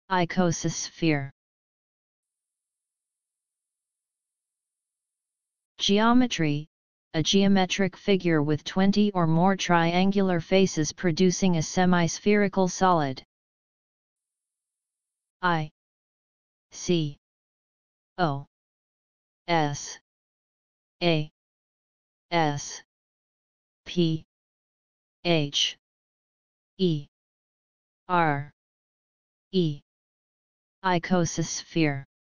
Icosasphere. Geometry, a geometric figure with 20 or more triangular faces producing a semi-spherical solid. I C O S A S P H E R E. Icosasphere.